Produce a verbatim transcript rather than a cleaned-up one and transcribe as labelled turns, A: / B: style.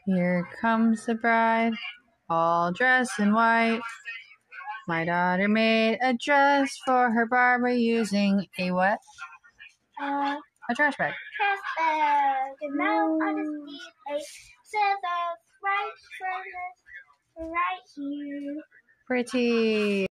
A: Here comes the bride, all dressed in white. My daughter made a dress for her Barbie using a what?
B: Uh,
A: a trash bag.
B: Trash bag. And now I just need a scissors right, scissors right here.
A: Pretty.